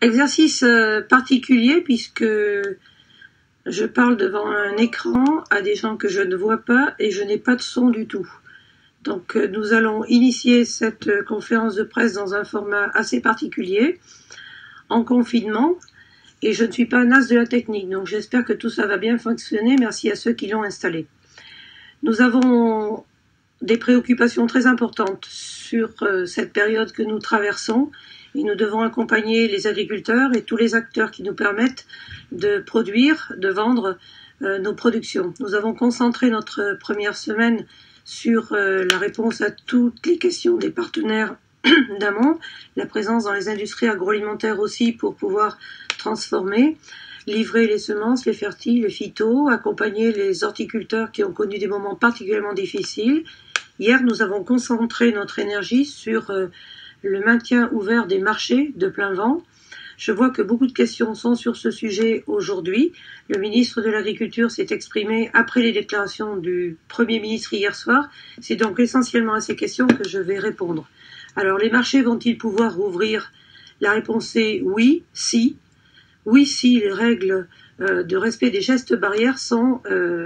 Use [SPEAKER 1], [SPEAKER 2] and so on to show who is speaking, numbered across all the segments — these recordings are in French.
[SPEAKER 1] Exercice particulier puisque je parle devant un écran à des gens que je ne vois pas et je n'ai pas de son du tout. Donc nous allons initier cette conférence de presse dans un format assez particulier, en confinement, et je ne suis pas un as de la technique, donc j'espère que tout ça va bien fonctionner. Merci à ceux qui l'ont installé. Nous avons des préoccupations très importantes sur cette période que nous traversons, et nous devons accompagner les agriculteurs et tous les acteurs qui nous permettent de produire, de vendre nos productions. Nous avons concentré notre première semaine sur la réponse à toutes les questions des partenaires d'amont, la présence dans les industries agroalimentaires aussi pour pouvoir transformer, livrer les semences, les fertiles, les phytos, accompagner les horticulteurs qui ont connu des moments particulièrement difficiles. Hier, nous avons concentré notre énergie sur le maintien ouvert des marchés de plein vent. Je vois que beaucoup de questions sont sur ce sujet aujourd'hui. Le ministre de l'Agriculture s'est exprimé après les déclarations du Premier ministre hier soir. C'est donc essentiellement à ces questions que je vais répondre. Alors, les marchés vont-ils pouvoir rouvrir? La réponse est oui, si. Oui, si les règles de respect des gestes barrières sont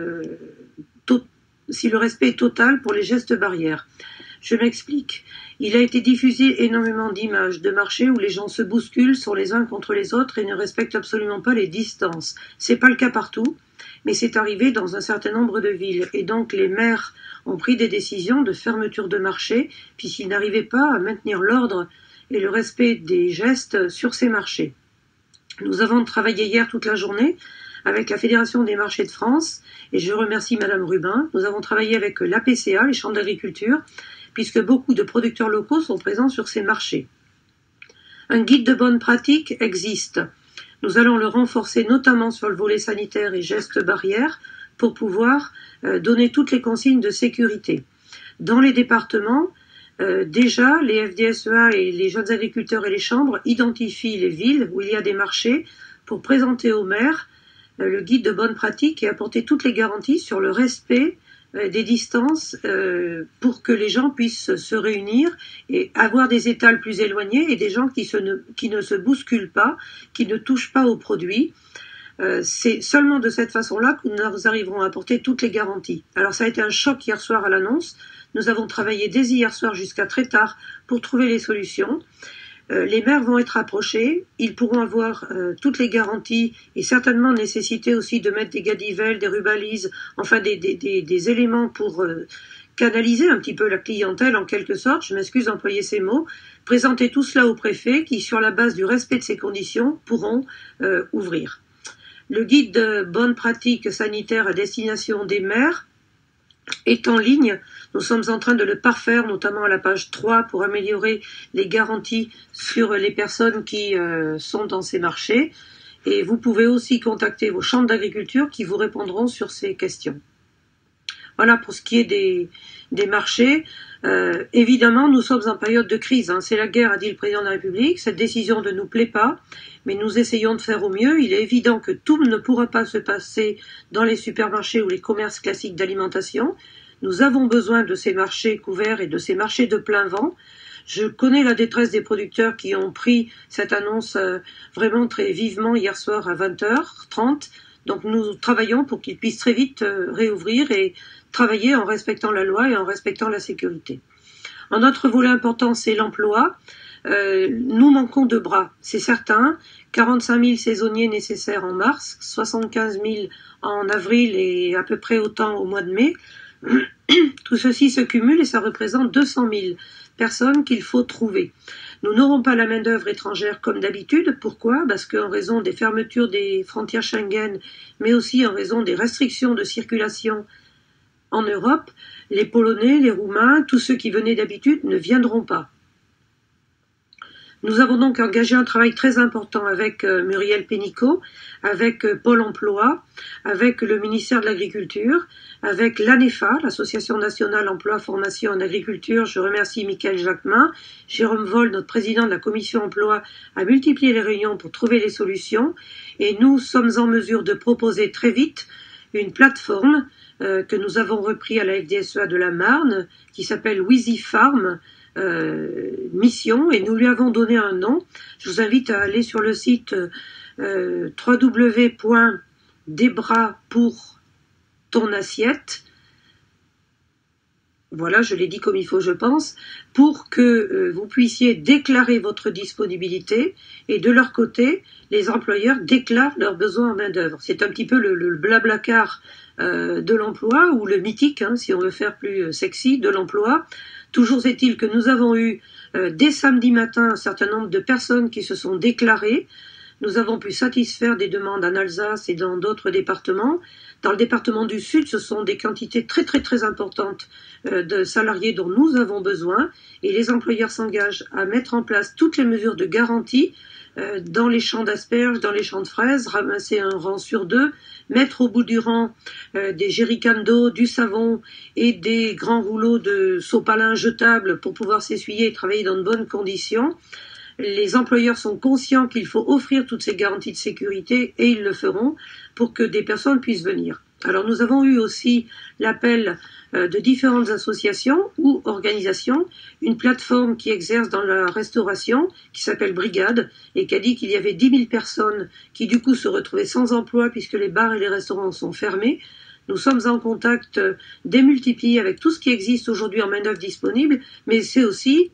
[SPEAKER 1] si le respect est total pour les gestes barrières. Je m'explique. Il a été diffusé énormément d'images de marchés où les gens se bousculent, sont les uns contre les autres et ne respectent absolument pas les distances. C'est pas le cas partout, mais c'est arrivé dans un certain nombre de villes. Et donc les maires ont pris des décisions de fermeture de marchés puisqu'ils n'arrivaient pas à maintenir l'ordre et le respect des gestes sur ces marchés. Nous avons travaillé hier toute la journée avec la Fédération des marchés de France et je remercie Madame Rubin. Nous avons travaillé avec l'APCA, les chambres d'agriculture, puisque beaucoup de producteurs locaux sont présents sur ces marchés. Un guide de bonne pratique existe. Nous allons le renforcer notamment sur le volet sanitaire et gestes barrières pour pouvoir donner toutes les consignes de sécurité. Dans les départements, déjà les FDSEA et les jeunes agriculteurs et les chambres identifient les villes où il y a des marchés pour présenter aux maires le guide de bonne pratique et apporter toutes les garanties sur le respect des distances pour que les gens puissent se réunir et avoir des étals plus éloignés et des gens qui ne se bousculent pas, qui ne touchent pas aux produits. C'est seulement de cette façon-là que nous arriverons à apporter toutes les garanties. Alors ça a été un choc hier soir à l'annonce. Nous avons travaillé dès hier soir jusqu'à très tard pour trouver les solutions. Les maires vont être approchés, ils pourront avoir toutes les garanties et certainement nécessiter aussi de mettre des gadivelles, des rubalises, enfin des éléments pour canaliser un petit peu la clientèle en quelque sorte, je m'excuse d'employer ces mots, présenter tout cela au préfet qui, sur la base du respect de ces conditions, pourront ouvrir. Le guide de bonne pratique sanitaire à destination des maires est en ligne. Nous sommes en train de le parfaire, notamment à la page 3, pour améliorer les garanties sur les personnes qui sont dans ces marchés. Et vous pouvez aussi contacter vos chambres d'agriculture qui vous répondront sur ces questions. Voilà pour ce qui est des marchés. Évidemment, nous sommes en période de crise. C'est la guerre, a dit le président de la République. Cette décision ne nous plaît pas, mais nous essayons de faire au mieux. Il est évident que tout ne pourra pas se passer dans les supermarchés ou les commerces classiques d'alimentation. Nous avons besoin de ces marchés couverts et de ces marchés de plein vent. Je connais la détresse des producteurs qui ont pris cette annonce vraiment très vivement hier soir à 20h30. Donc nous travaillons pour qu'ils puissent très vite réouvrir et travailler en respectant la loi et en respectant la sécurité. Un autre volet important, c'est l'emploi. Nous manquons de bras, c'est certain. 45 000 saisonniers nécessaires en mars, 75 000 en avril et à peu près autant au mois de mai. Tout ceci se cumule et ça représente 200 000 personnes qu'il faut trouver. Nous n'aurons pas la main-d'œuvre étrangère comme d'habitude. Pourquoi? Parce qu'en raison des fermetures des frontières Schengen, mais aussi en raison des restrictions de circulation en Europe, les Polonais, les Roumains, tous ceux qui venaient d'habitude ne viendront pas. Nous avons donc engagé un travail très important avec Muriel Pénicaud, avec Pôle emploi, avec le ministère de l'Agriculture, avec l'ANEFA, l'Association nationale emploi formation en agriculture. Je remercie Michael Jacquemin. Jérôme Vol, notre président de la commission emploi, a multiplié les réunions pour trouver les solutions et nous sommes en mesure de proposer très vite une plateforme que nous avons repris à la FDSEA de la Marne qui s'appelle Wizy Farm, mission et nous lui avons donné un nom. Je vous invite à aller sur le site Des bras pour ton assiette. Voilà, je l'ai dit comme il faut, je pense, pour que vous puissiez déclarer votre disponibilité et de leur côté, les employeurs déclarent leurs besoins en main-d'œuvre. C'est un petit peu le blablacar de l'emploi ou le mythique, hein, si on veut faire plus sexy, de l'emploi. Toujours est-il que nous avons eu dès samedi matin un certain nombre de personnes qui se sont déclarées. Nous avons pu satisfaire des demandes en Alsace et dans d'autres départements. Dans le département du Sud, ce sont des quantités très importantes de salariés dont nous avons besoin et les employeurs s'engagent à mettre en place toutes les mesures de garantie dans les champs d'asperges, dans les champs de fraises, ramasser un rang sur deux, mettre au bout du rang des jerrycans d'eau, du savon et des grands rouleaux de sopalin jetables pour pouvoir s'essuyer et travailler dans de bonnes conditions. Les employeurs sont conscients qu'il faut offrir toutes ces garanties de sécurité et ils le feront pour que des personnes puissent venir. Alors nous avons eu aussi l'appel de différentes associations ou organisations, une plateforme qui exerce dans la restauration, qui s'appelle Brigade, et qui a dit qu'il y avait 10 000 personnes qui du coup se retrouvaient sans emploi puisque les bars et les restaurants sont fermés. Nous sommes en contact démultiplié avec tout ce qui existe aujourd'hui en main-d'œuvre disponible, mais c'est aussi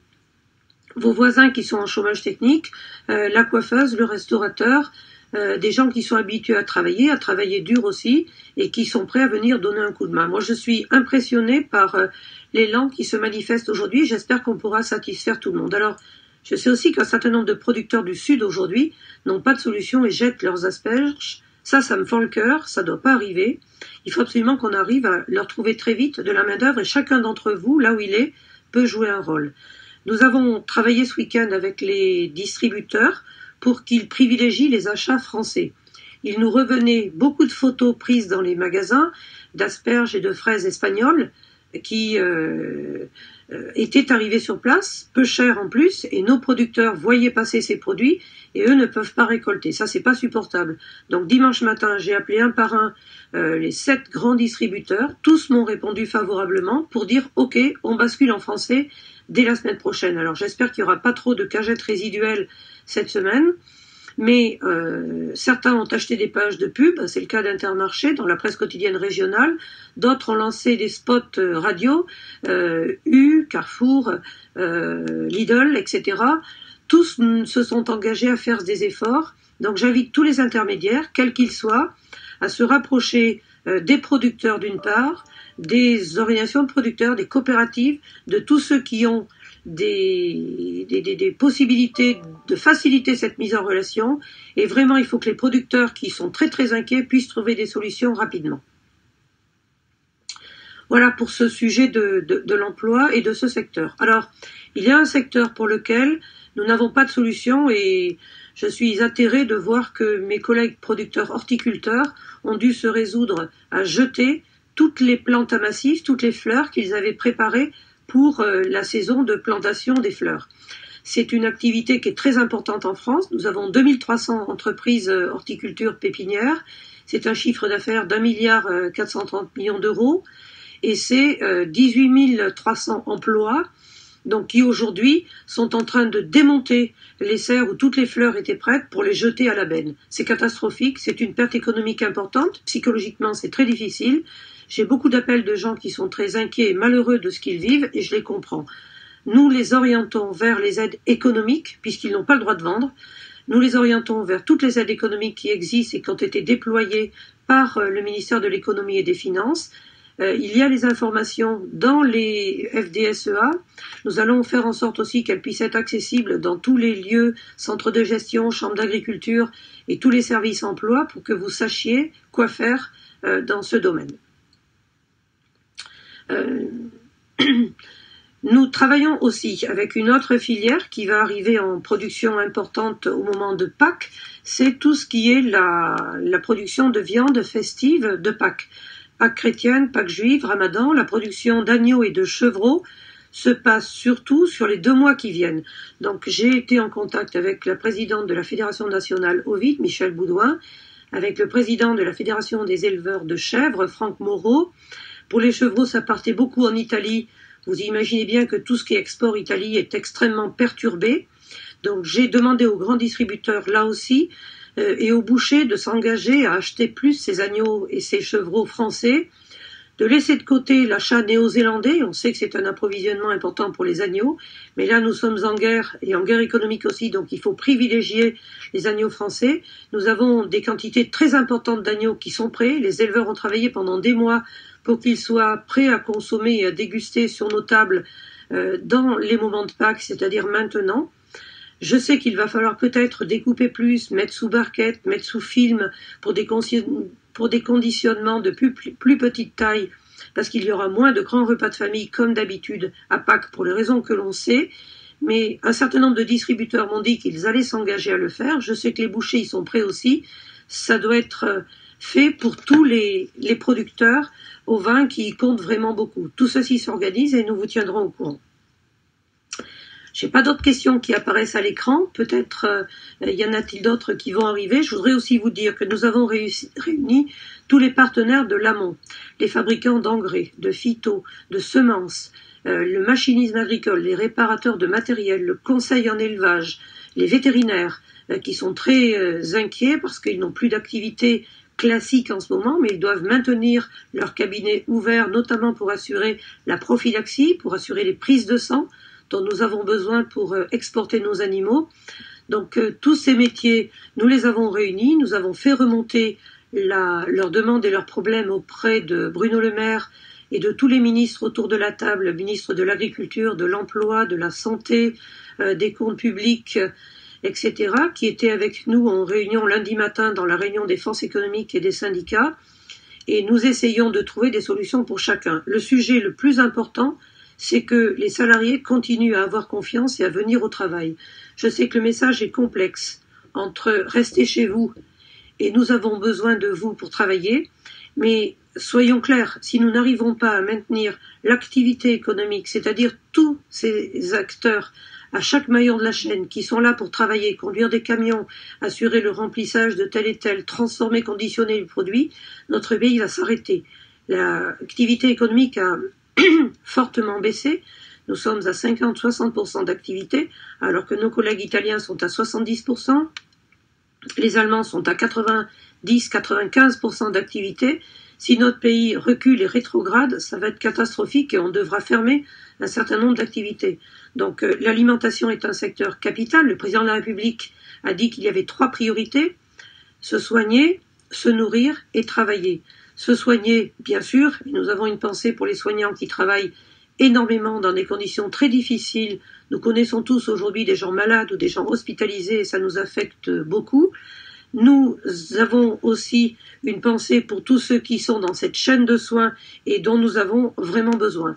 [SPEAKER 1] vos voisins qui sont en chômage technique, la coiffeuse, le restaurateur, des gens qui sont habitués à travailler dur aussi, et qui sont prêts à venir donner un coup de main. Moi, je suis impressionnée par l'élan qui se manifeste aujourd'hui. J'espère qu'on pourra satisfaire tout le monde. Alors, je sais aussi qu'un certain nombre de producteurs du Sud aujourd'hui n'ont pas de solution et jettent leurs asperges. Ça me fend le cœur, ça ne doit pas arriver. Il faut absolument qu'on arrive à leur trouver très vite de la main-d'œuvre et chacun d'entre vous, là où il est, peut jouer un rôle. Nous avons travaillé ce week-end avec les distributeurs pour qu'ils privilégient les achats français. Il nous revenait beaucoup de photos prises dans les magasins d'asperges et de fraises espagnoles qui étaient arrivées sur place, peu cher en plus, et nos producteurs voyaient passer ces produits et eux ne peuvent pas récolter. Ça, c'est pas supportable. Donc dimanche matin, j'ai appelé un par un les 7 grands distributeurs. Tous m'ont répondu favorablement pour dire « Ok, on bascule en français dès la semaine prochaine ». Alors j'espère qu'il n'y aura pas trop de cagettes résiduelles cette semaine. Mais certains ont acheté des pages de pub, c'est le cas d'Intermarché dans la presse quotidienne régionale, d'autres ont lancé des spots radio, Carrefour, Lidl, etc. Tous se sont engagés à faire des efforts, donc j'invite tous les intermédiaires, quels qu'ils soient, à se rapprocher des producteurs d'une part, des organisations de producteurs, des coopératives, de tous ceux qui ont des possibilités de faciliter cette mise en relation, et vraiment il faut que les producteurs qui sont très inquiets puissent trouver des solutions rapidement. Voilà pour ce sujet de l'emploi et de ce secteur. Alors, il y a un secteur pour lequel nous n'avons pas de solution et je suis atterrée de voir que mes collègues producteurs horticulteurs ont dû se résoudre à jeter toutes les plantes à massif, toutes les fleurs qu'ils avaient préparées pour la saison de plantation des fleurs. C'est une activité qui est très importante en France. Nous avons 2300 entreprises horticulture pépinières. C'est un chiffre d'affaires d'1,430 milliard d'euros. Et c'est 18 300 emplois donc qui aujourd'hui sont en train de démonter les serres où toutes les fleurs étaient prêtes pour les jeter à la benne. C'est catastrophique, c'est une perte économique importante. Psychologiquement, c'est très difficile. J'ai beaucoup d'appels de gens qui sont très inquiets et malheureux de ce qu'ils vivent et je les comprends. Nous les orientons vers les aides économiques, puisqu'ils n'ont pas le droit de vendre. Nous les orientons vers toutes les aides économiques qui existent et qui ont été déployées par le ministère de l'économie et des finances. Il y a les informations dans les FDSEA. Nous allons faire en sorte aussi qu'elles puissent être accessibles dans tous les lieux, centres de gestion, chambres d'agriculture et tous les services emploi pour que vous sachiez quoi faire dans ce domaine. Nous travaillons aussi avec une autre filière qui va arriver en production importante au moment de Pâques, c'est tout ce qui est la production de viande festive de Pâques. Pâques chrétiennes, Pâques juives, Ramadan, la production d'agneaux et de chevreaux se passe surtout sur les 2 mois qui viennent. Donc j'ai été en contact avec la présidente de la Fédération nationale Ovid, Michel Boudouin, avec le président de la Fédération des éleveurs de chèvres, Franck Moreau. Pour les chevreaux, ça partait beaucoup en Italie Vous imaginez bien que tout ce qui est export Italie est extrêmement perturbé. Donc j'ai demandé aux grands distributeurs, là aussi, et aux bouchers de s'engager à acheter plus ces agneaux et ces chevreaux français, de laisser de côté l'achat néo-zélandais. On sait que c'est un approvisionnement important pour les agneaux, mais là nous sommes en guerre, et en guerre économique aussi, donc il faut privilégier les agneaux français. Nous avons des quantités très importantes d'agneaux qui sont prêts. Les éleveurs ont travaillé pendant des mois pour qu'ils soient prêts à consommer et à déguster sur nos tables dans les moments de Pâques, c'est-à-dire maintenant. Je sais qu'il va falloir peut-être découper plus, mettre sous barquette, mettre sous film pour des conditionnements de plus petite taille, parce qu'il y aura moins de grands repas de famille comme d'habitude à Pâques pour les raisons que l'on sait. Mais un certain nombre de distributeurs m'ont dit qu'ils allaient s'engager à le faire. Je sais que les bouchers y sont prêts aussi. Ça doit être fait pour tous les producteurs au vin qui comptent vraiment beaucoup. Tout ceci s'organise et nous vous tiendrons au courant. Je n'ai pas d'autres questions qui apparaissent à l'écran. Peut-être y en a-t-il d'autres qui vont arriver. Je voudrais aussi vous dire que nous avons réuni tous les partenaires de l'amont, les fabricants d'engrais, de phyto, de semences, le machinisme agricole, les réparateurs de matériel, le conseil en élevage, les vétérinaires qui sont très inquiets parce qu'ils n'ont plus d'activité classique en ce moment, mais ils doivent maintenir leur cabinet ouvert, notamment pour assurer la prophylaxie, pour assurer les prises de sang dont nous avons besoin pour exporter nos animaux. Donc tous ces métiers, nous les avons réunis, nous avons fait remonter leurs demandes et leurs problèmes auprès de Bruno Le Maire et de tous les ministres autour de la table, le ministre de l'Agriculture, de l'Emploi, de la Santé, des comptes publics, etc., qui étaient avec nous en réunion lundi matin dans la réunion des forces économiques et des syndicats, et nous essayons de trouver des solutions pour chacun. Le sujet le plus important, c'est que les salariés continuent à avoir confiance et à venir au travail. Je sais que le message est complexe entre rester chez vous et nous avons besoin de vous pour travailler, mais soyons clairs, si nous n'arrivons pas à maintenir l'activité économique, c'est-à-dire tous ces acteurs à chaque maillon de la chaîne qui sont là pour travailler, conduire des camions, assurer le remplissage de tel et tel, transformer, conditionner le produit, notre pays va s'arrêter. L'activité économique a fortement baissé. Nous sommes à 50-60% d'activité, alors que nos collègues italiens sont à 70%, les Allemands sont à 90-95% d'activité. Si notre pays recule et rétrograde, ça va être catastrophique et on devra fermer un certain nombre d'activités. Donc l'alimentation est un secteur capital. Le président de la République a dit qu'il y avait 3 priorités: se soigner, se nourrir et travailler. Se soigner, bien sûr, et nous avons une pensée pour les soignants qui travaillent énormément dans des conditions très difficiles. Nous connaissons tous aujourd'hui des gens malades ou des gens hospitalisés et ça nous affecte beaucoup. Nous avons aussi une pensée pour tous ceux qui sont dans cette chaîne de soins et dont nous avons vraiment besoin.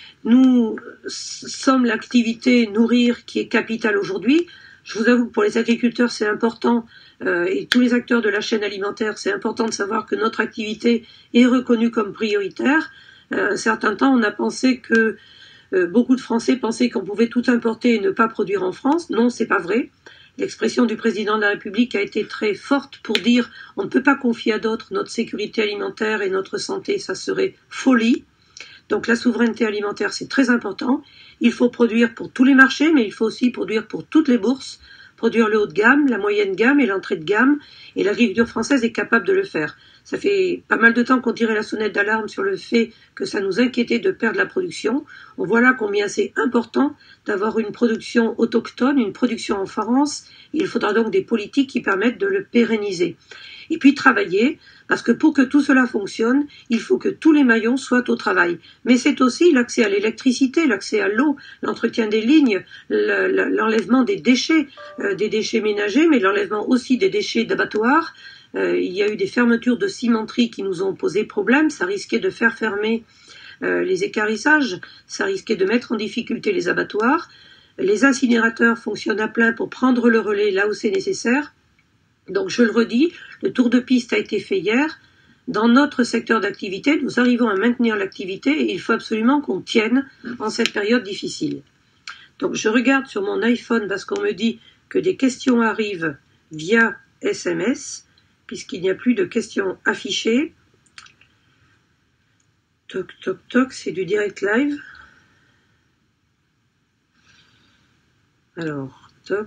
[SPEAKER 1] Nous sommes l'activité nourrir qui est capitale aujourd'hui. Je vous avoue que pour les agriculteurs, c'est important, et tous les acteurs de la chaîne alimentaire, c'est important de savoir que notre activité est reconnue comme prioritaire. Un certain temps, on a pensé que beaucoup de Français pensaient qu'on pouvait tout importer et ne pas produire en France. Non, c'est pas vrai. L'expression du président de la République a été très forte pour dire on ne peut pas confier à d'autres notre sécurité alimentaire et notre santé, ça serait folie. Donc la souveraineté alimentaire, c'est très important. Il faut produire pour tous les marchés, mais il faut aussi produire pour toutes les bourses, produire le haut de gamme, la moyenne gamme et l'entrée de gamme, et l'agriculture française est capable de le faire. Ça fait pas mal de temps qu'on tirait la sonnette d'alarme sur le fait que ça nous inquiétait de perdre la production. On voit là combien c'est important d'avoir une production autochtone, une production en France. Il faudra donc des politiques qui permettent de le pérenniser. Et puis travailler, parce que pour que tout cela fonctionne, il faut que tous les maillons soient au travail. Mais c'est aussi l'accès à l'électricité, l'accès à l'eau, l'entretien des lignes, l'enlèvement des déchets ménagers, mais l'enlèvement aussi des déchets d'abattoirs. Il y a eu des fermetures de cimenteries qui nous ont posé problème, ça risquait de faire fermer les équarrissages, ça risquait de mettre en difficulté les abattoirs. Les incinérateurs fonctionnent à plein pour prendre le relais là où c'est nécessaire. Donc je le redis, le tour de piste a été fait hier. Dans notre secteur d'activité, nous arrivons à maintenir l'activité et il faut absolument qu'on tienne en cette période difficile. Donc je regarde sur mon iPhone parce qu'on me dit que des questions arrivent via SMS, puisqu'il n'y a plus de questions affichées. Toc, toc, toc, c'est du direct live. Alors, toc.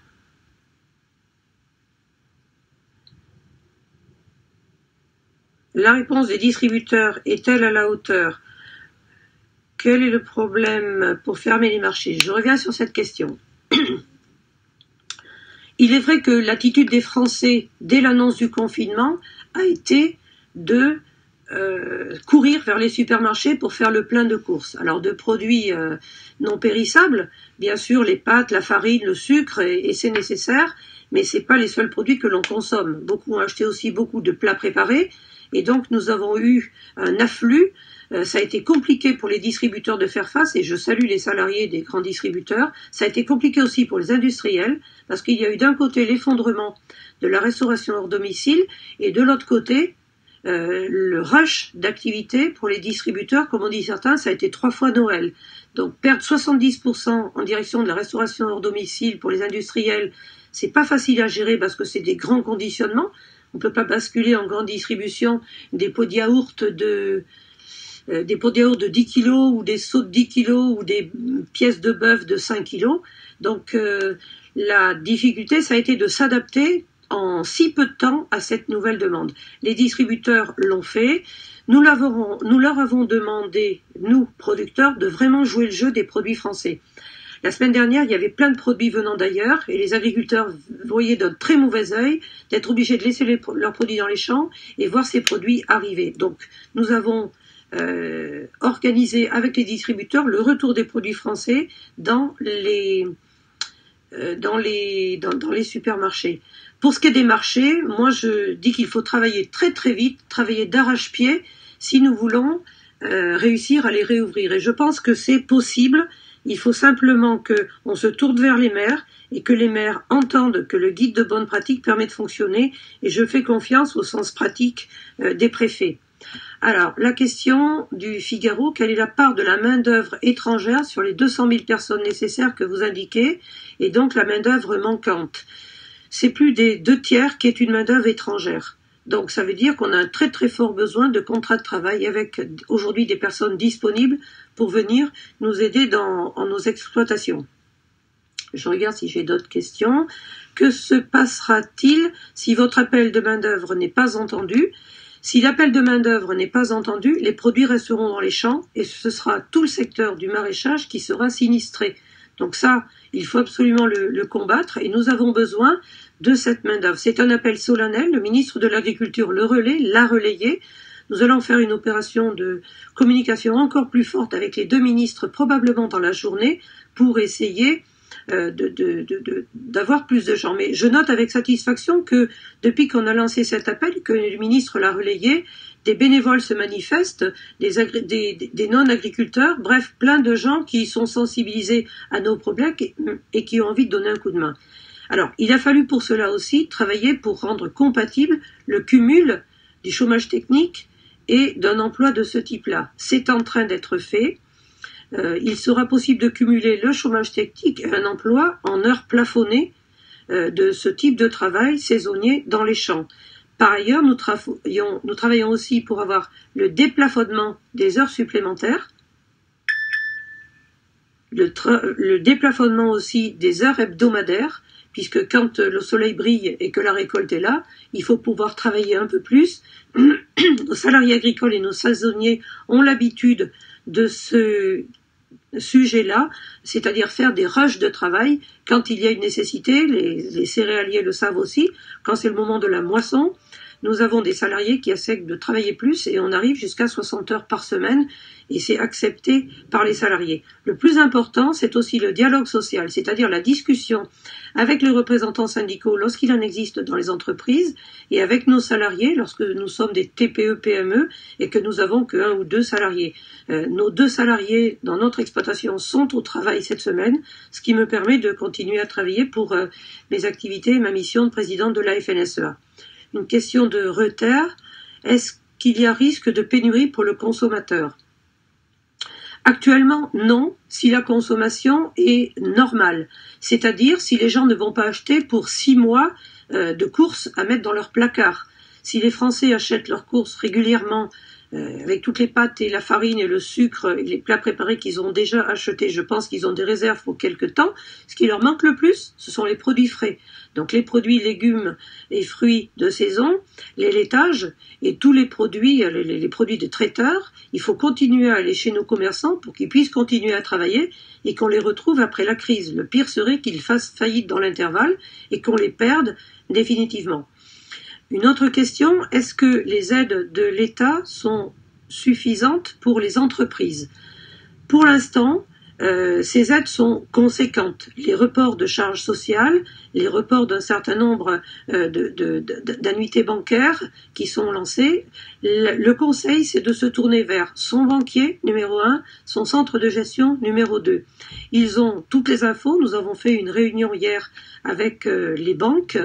[SPEAKER 1] La réponse des distributeurs est-elle à la hauteur? Quel est le problème pour fermer les marchés? Je reviens sur cette question. Il est vrai que l'attitude des Français dès l'annonce du confinement a été de courir vers les supermarchés pour faire le plein de courses. Alors de produits non périssables, bien sûr les pâtes, la farine, le sucre, et c'est nécessaire, mais c'est pas les seuls produits que l'on consomme. Beaucoup ont acheté aussi beaucoup de plats préparés, et donc nous avons eu un afflux. Ça a été compliqué pour les distributeurs de faire face, et je salue les salariés des grands distributeurs. Ça a été compliqué aussi pour les industriels, parce qu'il y a eu d'un côté l'effondrement de la restauration hors domicile, et de l'autre côté, le rush d'activité pour les distributeurs, comme on dit certains, ça a été 3 fois Noël. Donc perdre 70% en direction de la restauration hors domicile pour les industriels, c'est pas facile à gérer parce que c'est des grands conditionnements. On peut pas basculer en grande distribution des pots de yaourt de 10 kilos ou des seaux de 10 kilos ou des pièces de bœuf de 5 kilos. Donc la difficulté, ça a été de s'adapter en si peu de temps à cette nouvelle demande. Les distributeurs l'ont fait. Nous leur avons demandé, nous, producteurs, de vraiment jouer le jeu des produits français. La semaine dernière, il y avait plein de produits venant d'ailleurs et les agriculteurs voyaient d'un très mauvais œil d'être obligés de laisser leurs produits dans les champs et voir ces produits arriver. Donc, nous avons organisé avec les distributeurs le retour des produits français dans les supermarchés. Pour ce qui est des marchés, moi je dis qu'il faut travailler très très vite, travailler d'arrache-pied si nous voulons réussir à les réouvrir. Et je pense que c'est possible. Il faut simplement qu'on se tourne vers les maires et que les maires entendent que le guide de bonne pratique permet de fonctionner. Et je fais confiance au sens pratique des préfets. Alors, la question du Figaro, quelle est la part de la main-d'œuvre étrangère sur les 200 000 personnes nécessaires que vous indiquez, et donc la main-d'œuvre manquante? C'est plus des 2/3 qui est une main-d'œuvre étrangère. Donc, ça veut dire qu'on a un très très fort besoin de contrats de travail avec aujourd'hui des personnes disponibles pour venir nous aider en nos exploitations. Je regarde si j'ai d'autres questions. Que se passera-t-il si votre appel de main-d'œuvre n'est pas entendu? Si l'appel de main-d'œuvre n'est pas entendu, les produits resteront dans les champs et ce sera tout le secteur du maraîchage qui sera sinistré. Donc ça, il faut absolument le combattre et nous avons besoin de cette main-d'œuvre. C'est un appel solennel, le ministre de l'Agriculture l'a relayé. Nous allons faire une opération de communication encore plus forte avec les deux ministres probablement dans la journée pour essayer d'avoir plus de gens. Mais je note avec satisfaction que depuis qu'on a lancé cet appel, que le ministre l'a relayé, des bénévoles se manifestent, des non-agriculteurs, bref, plein de gens qui sont sensibilisés à nos problèmes et qui ont envie de donner un coup de main. Alors, il a fallu pour cela aussi travailler pour rendre compatible le cumul du chômage technique et d'un emploi de ce type-là. C'est en train d'être fait. Il sera possible de cumuler le chômage technique et un emploi en heures plafonnées de ce type de travail saisonnier dans les champs. Par ailleurs, nous travaillons aussi pour avoir le déplafonnement des heures supplémentaires, le déplafonnement aussi des heures hebdomadaires, puisque quand le soleil brille et que la récolte est là, il faut pouvoir travailler un peu plus. Nos salariés agricoles et nos saisonniers ont l'habitude de ce sujet-là, c'est-à-dire faire des rushs de travail quand il y a une nécessité. Les céréaliers le savent aussi, quand c'est le moment de la moisson, nous avons des salariés qui essaient de travailler plus et on arrive jusqu'à 60 heures par semaine et c'est accepté par les salariés. Le plus important, c'est aussi le dialogue social, c'est-à-dire la discussion avec les représentants syndicaux lorsqu'il en existe dans les entreprises et avec nos salariés lorsque nous sommes des TPE-PME et que nous avons que 1 ou 2 salariés. Nos 2 salariés dans notre exploitation sont au travail cette semaine, ce qui me permet de continuer à travailler pour mes activités et ma mission de présidente de la FNSEA. Une question de retard, est-ce qu'il y a risque de pénurie pour le consommateur? Actuellement, non, si la consommation est normale. C'est-à-dire si les gens ne vont pas acheter pour 6 mois de courses à mettre dans leur placard. Si les Français achètent leurs courses régulièrement avec toutes les pâtes et la farine et le sucre et les plats préparés qu'ils ont déjà achetés, je pense qu'ils ont des réserves pour quelque temps. Ce qui leur manque le plus, ce sont les produits frais. Donc les produits légumes et fruits de saison, les laitages et tous les produits des traiteurs, il faut continuer à aller chez nos commerçants pour qu'ils puissent continuer à travailler et qu'on les retrouve après la crise. Le pire serait qu'ils fassent faillite dans l'intervalle et qu'on les perde définitivement. Une autre question, est-ce que les aides de l'État sont suffisantes pour les entreprises? Pour l'instant, ces aides sont conséquentes. Les reports de charges sociales, les reports d'un certain nombre d'annuités bancaires qui sont lancées, le conseil, c'est de se tourner vers son banquier, numéro 1, son centre de gestion, numéro 2. Ils ont toutes les infos. Nous avons fait une réunion hier avec les banques.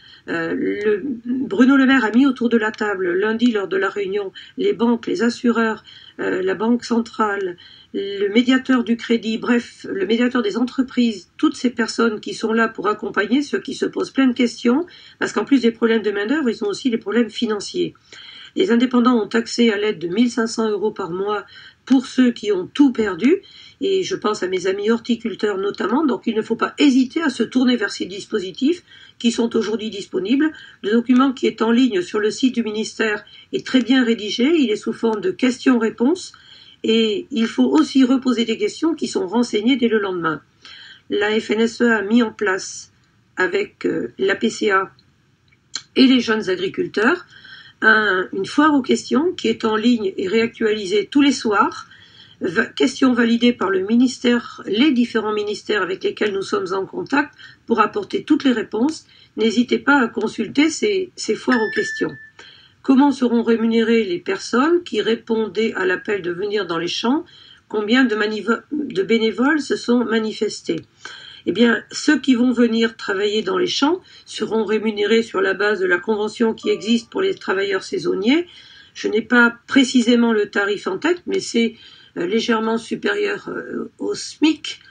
[SPEAKER 1] Bruno Le Maire a mis autour de la table lundi lors de la réunion les banques, les assureurs, la banque centrale, le médiateur du crédit, bref, le médiateur des entreprises, toutes ces personnes qui sont là pour accompagner ceux qui se posent plein de questions, parce qu'en plus des problèmes de main-d'œuvre, ils ont aussi les problèmes financiers. Les indépendants ont accès à l'aide de 1 500 € par mois pour ceux qui ont tout perdu, et je pense à mes amis horticulteurs notamment, donc il ne faut pas hésiter à se tourner vers ces dispositifs qui sont aujourd'hui disponibles. Le document qui est en ligne sur le site du ministère est très bien rédigé, il est sous forme de questions-réponses, et il faut aussi reposer des questions qui sont renseignées dès le lendemain. La FNSE a mis en place, avec la PCA et les jeunes agriculteurs, une foire aux questions qui est en ligne et réactualisée tous les soirs, questions validées par le ministère, les différents ministères avec lesquels nous sommes en contact pour apporter toutes les réponses. N'hésitez pas à consulter ces foires aux questions. Comment seront rémunérées les personnes qui répondaient à l'appel de venir dans les champs? Combien de bénévoles se sont manifestés? Eh bien, ceux qui vont venir travailler dans les champs seront rémunérés sur la base de la convention qui existe pour les travailleurs saisonniers. Je n'ai pas précisément le tarif en tête, mais c'est légèrement supérieur au SMIC.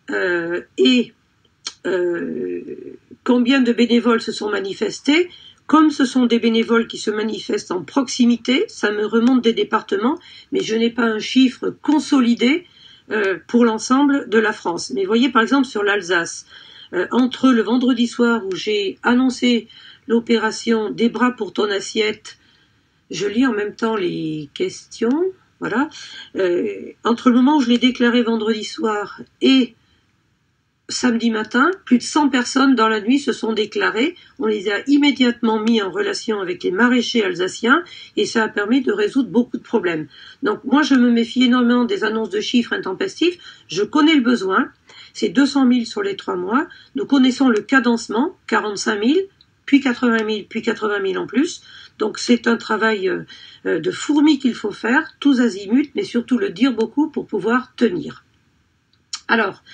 [SPEAKER 1] Combien de bénévoles se sont manifestés? Comme ce sont des bénévoles qui se manifestent en proximité, ça me remonte des départements, mais je n'ai pas un chiffre consolidé pour l'ensemble de la France. Mais voyez par exemple sur l'Alsace, entre le vendredi soir où j'ai annoncé l'opération Des bras pour ton assiette, je lis en même temps les questions, voilà, entre le moment où je l'ai déclaré vendredi soir et samedi matin, plus de 100 personnes dans la nuit se sont déclarées. On les a immédiatement mis en relation avec les maraîchers alsaciens et ça a permis de résoudre beaucoup de problèmes. Donc moi, je me méfie énormément des annonces de chiffres intempestifs. Je connais le besoin. C'est 200 000 sur les 3 mois. Nous connaissons le cadencement, 45 000, puis 80 000, puis 80 000 en plus. Donc c'est un travail de fourmi qu'il faut faire, tous azimuts, mais surtout le dire beaucoup pour pouvoir tenir. Alors,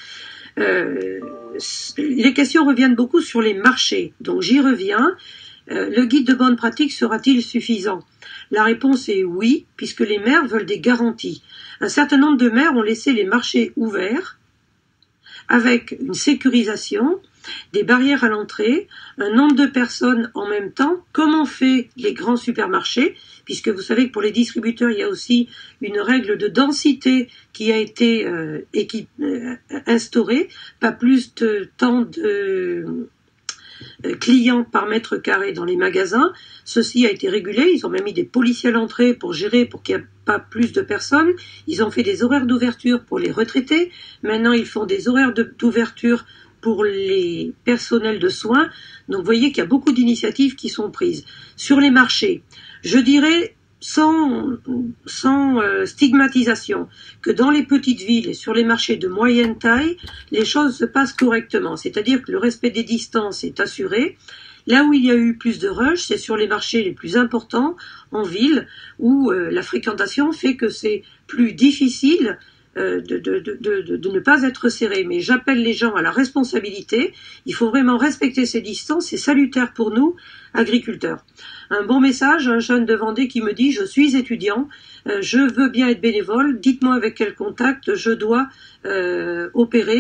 [SPEAKER 1] les questions reviennent beaucoup sur les marchés, donc j'y reviens. Le guide de bonne pratique sera-t-il suffisant? La réponse est oui, puisque les maires veulent des garanties. Un certain nombre de maires ont laissé les marchés ouverts, avec une sécurisation, des barrières à l'entrée, un nombre de personnes en même temps, comme on fait les grands supermarchés, puisque vous savez que pour les distributeurs, il y a aussi une règle de densité qui a été instaurée, pas plus de temps de clients par mètre carré dans les magasins. Ceci a été régulé, ils ont même mis des policiers à l'entrée pour gérer, pour qu'il n'y ait pas plus de personnes. Ils ont fait des horaires d'ouverture pour les retraités, maintenant ils font des horaires d'ouverture pour les personnels de soins. Donc vous voyez qu'il y a beaucoup d'initiatives qui sont prises. Sur les marchés, je dirais sans stigmatisation que dans les petites villes et sur les marchés de moyenne taille, les choses se passent correctement. C'est-à-dire que le respect des distances est assuré. Là où il y a eu plus de rush, c'est sur les marchés les plus importants en ville où la fréquentation fait que c'est plus difficile de ne pas être serré. Mais j'appelle les gens à la responsabilité. Il faut vraiment respecter ces distances. C'est salutaire pour nous, agriculteurs. Un bon message, un jeune de Vendée qui me dit « Je suis étudiant, je veux bien être bénévole, dites-moi avec quel contact je dois opérer. »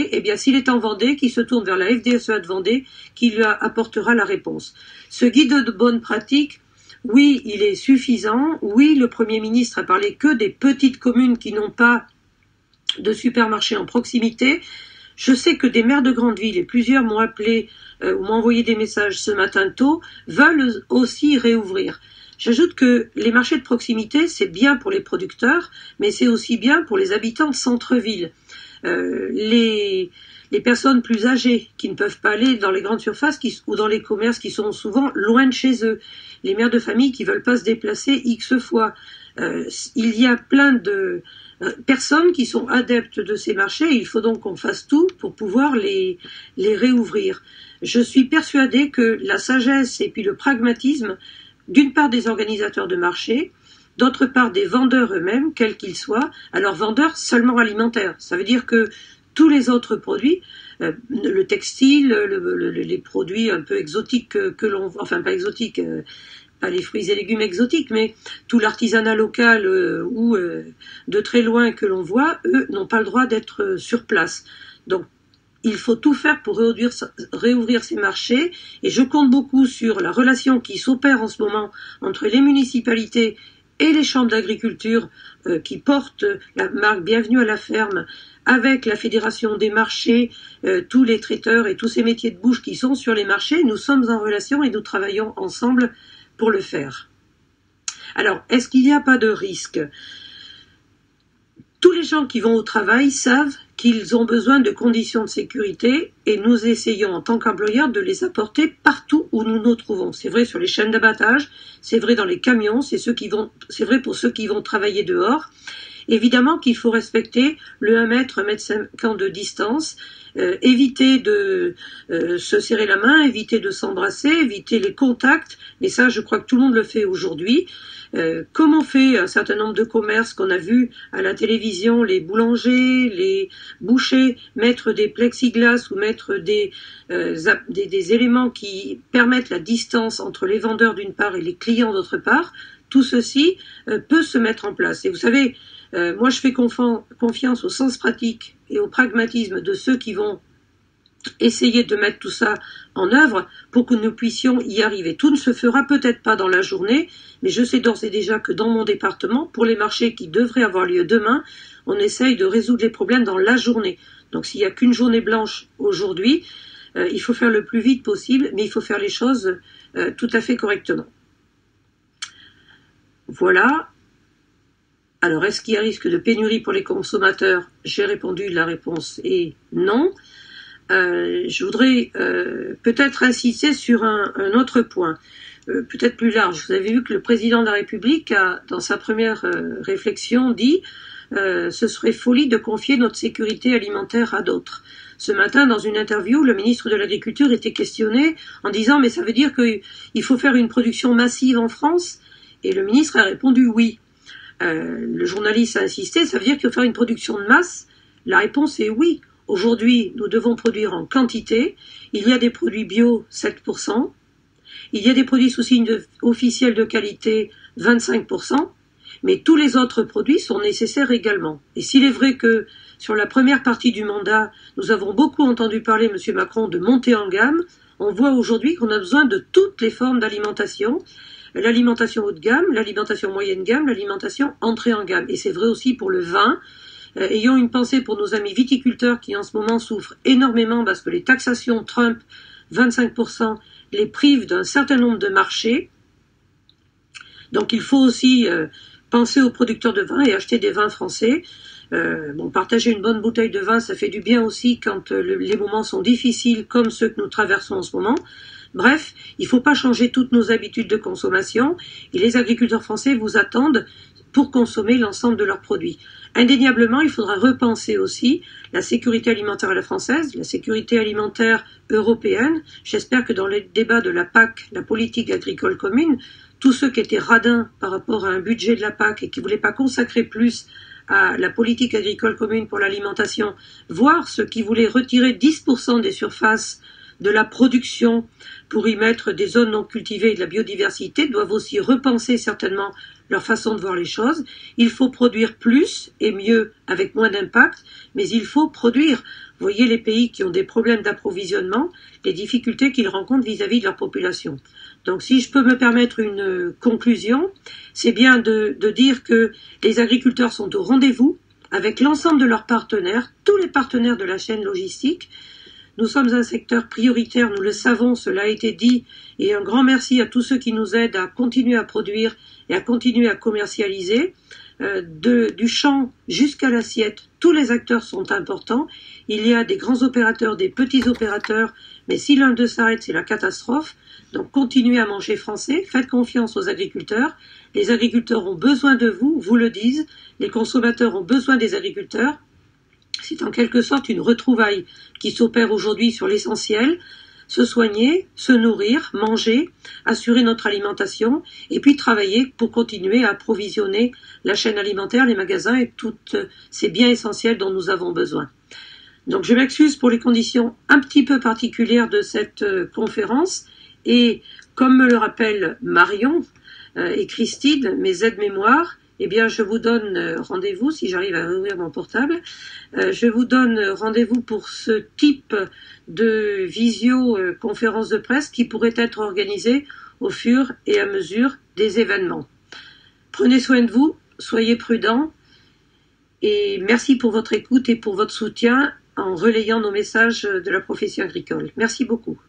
[SPEAKER 1] Eh bien, s'il est en Vendée, qu'il se tourne vers la FDSEA de Vendée, qui lui apportera la réponse. Ce guide de bonne pratique, Oui, il est suffisant. Oui, le Premier ministre a parlé que des petites communes qui n'ont pas de supermarché en proximité. Je sais que des maires de grandes villes, et plusieurs m'ont appelé ou m'ont envoyé des messages ce matin tôt, veulent aussi réouvrir. J'ajoute que les marchés de proximité, c'est bien pour les producteurs, mais c'est aussi bien pour les habitants de centre-ville. Les personnes plus âgées qui ne peuvent pas aller dans les grandes surfaces ou dans les commerces qui sont souvent loin de chez eux, les mères de famille qui ne veulent pas se déplacer X fois. Il y a plein de personnes qui sont adeptes de ces marchés, il faut donc qu'on fasse tout pour pouvoir les réouvrir. Je suis persuadée que la sagesse et puis le pragmatisme, d'une part des organisateurs de marché, d'autre part des vendeurs eux-mêmes, quels qu'ils soient, alors vendeurs seulement alimentaires. Ça veut dire que tous les autres produits, le textile, les produits un peu exotiques que l'on voit, enfin pas exotiques, pas les fruits et légumes exotiques, mais tout l'artisanat local ou de très loin que l'on voit, eux n'ont pas le droit d'être sur place. Donc il faut tout faire pour réouvrir ces marchés, et je compte beaucoup sur la relation qui s'opère en ce moment entre les municipalités et les chambres d'agriculture qui portent la marque Bienvenue à la ferme, avec la fédération des marchés, tous les traiteurs et tous ces métiers de bouche qui sont sur les marchés. Nous sommes en relation et nous travaillons ensemble pour le faire. Alors, est-ce qu'il n'y a pas de risque ? Tous les gens qui vont au travail savent qu'ils ont besoin de conditions de sécurité, et nous essayons en tant qu'employeurs de les apporter partout où nous nous trouvons. C'est vrai sur les chaînes d'abattage, c'est vrai dans les camions, c'est vrai pour ceux qui vont travailler dehors. Évidemment qu'il faut respecter le 1 mètre, 1,50 m de distance, éviter de se serrer la main, éviter de s'embrasser, éviter les contacts, mais ça je crois que tout le monde le fait aujourd'hui. Comme on fait un certain nombre de commerces qu'on a vus à la télévision, les boulangers, les bouchers, mettre des plexiglas ou mettre des éléments qui permettent la distance entre les vendeurs d'une part et les clients d'autre part, tout ceci peut se mettre en place. Et vous savez, moi je fais confiance au sens pratique et au pragmatisme de ceux qui vont essayer de mettre tout ça en œuvre pour que nous puissions y arriver. Tout ne se fera peut-être pas dans la journée, mais je sais d'ores et déjà que dans mon département, pour les marchés qui devraient avoir lieu demain, on essaye de résoudre les problèmes dans la journée. Donc s'il n'y a qu'une journée blanche aujourd'hui, il faut faire le plus vite possible, mais il faut faire les choses tout à fait correctement. Voilà. Alors, est-ce qu'il y a risque de pénurie pour les consommateurs ? J'ai répondu, la réponse est non. Je voudrais peut-être insister sur un autre point, peut-être plus large. Vous avez vu que le président de la République a, dans sa première réflexion, dit ce serait folie de confier notre sécurité alimentaire à d'autres. Ce matin, dans une interview, le ministre de l'Agriculture était questionné en disant « mais ça veut dire qu'il faut faire une production massive en France ?» Et le ministre a répondu « oui ». Le journaliste a insisté, ça veut dire qu'il faut faire une production de masse? La réponse est oui. Aujourd'hui, nous devons produire en quantité. Il y a des produits bio, 7%. Il y a des produits sous signe officiel de qualité, 25%. Mais tous les autres produits sont nécessaires également. Et s'il est vrai que sur la première partie du mandat, nous avons beaucoup entendu parler, M. Macron, de monter en gamme, on voit aujourd'hui qu'on a besoin de toutes les formes d'alimentation. L'alimentation haut de gamme, l'alimentation moyenne gamme, l'alimentation entrée en gamme. Et c'est vrai aussi pour le vin. Ayons une pensée pour nos amis viticulteurs qui en ce moment souffrent énormément parce que les taxations Trump, 25%, les privent d'un certain nombre de marchés. Donc il faut aussi penser aux producteurs de vin et acheter des vins français. Partager une bonne bouteille de vin, ça fait du bien aussi quand les moments sont difficiles comme ceux que nous traversons en ce moment. Bref, il ne faut pas changer toutes nos habitudes de consommation et les agriculteurs français vous attendent pour consommer l'ensemble de leurs produits. Indéniablement, il faudra repenser aussi la sécurité alimentaire à la française, la sécurité alimentaire européenne. J'espère que dans les débats de la PAC, la politique agricole commune, tous ceux qui étaient radins par rapport à un budget de la PAC et qui ne voulaient pas consacrer plus à la politique agricole commune pour l'alimentation, voire ceux qui voulaient retirer 10% des surfaces de la production pour y mettre des zones non cultivées et de la biodiversité, doivent aussi repenser certainement leur façon de voir les choses. Il faut produire plus et mieux avec moins d'impact, mais il faut produire. Vous voyez les pays qui ont des problèmes d'approvisionnement, les difficultés qu'ils rencontrent vis-à-vis de leur population. Donc si je peux me permettre une conclusion, c'est bien de dire que les agriculteurs sont au rendez-vous avec l'ensemble de leurs partenaires, tous les partenaires de la chaîne logistique. Nous sommes un secteur prioritaire, nous le savons, cela a été dit, et un grand merci à tous ceux qui nous aident à continuer à produire et à continuer à commercialiser. Du champ jusqu'à l'assiette, tous les acteurs sont importants. Il y a des grands opérateurs, des petits opérateurs, mais si l'un d'eux s'arrête, c'est la catastrophe. Donc continuez à manger français, faites confiance aux agriculteurs. Les agriculteurs ont besoin de vous, vous le disent. Les consommateurs ont besoin des agriculteurs. C'est en quelque sorte une retrouvaille qui s'opère aujourd'hui sur l'essentiel. Se soigner, se nourrir, manger, assurer notre alimentation et puis travailler pour continuer à approvisionner la chaîne alimentaire, les magasins et tous ces biens essentiels dont nous avons besoin. Donc je m'excuse pour les conditions un petit peu particulières de cette conférence et comme me le rappellent Marion et Christine, mes aides-mémoires, eh bien, je vous donne rendez-vous, si j'arrive à ouvrir mon portable, je vous donne rendez-vous pour ce type de visio-conférence de presse qui pourrait être organisée au fur et à mesure des événements. Prenez soin de vous, soyez prudents et merci pour votre écoute et pour votre soutien en relayant nos messages de la profession agricole. Merci beaucoup.